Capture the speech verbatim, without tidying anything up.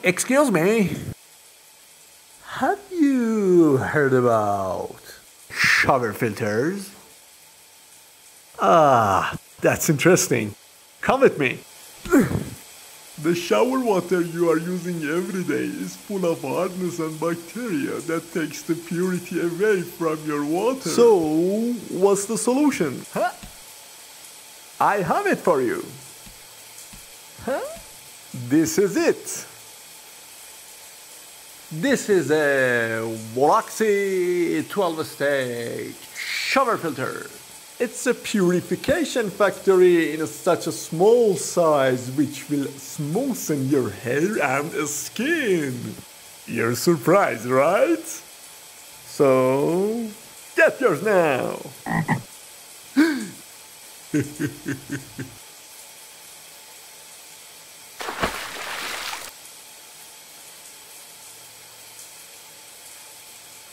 Excuse me. Have you heard about shower filters? Ah, that's interesting. Come with me. The shower water you are using every day is full of hardness and bacteria that takes the purity away from your water. So, what's the solution? Huh? I have it for you. Huh? This is it. This is a Welluxy twelve stage shower filter. It's a purification factory in such a small size which will smoothen your hair and skin. You're surprised, right? So, get yours now.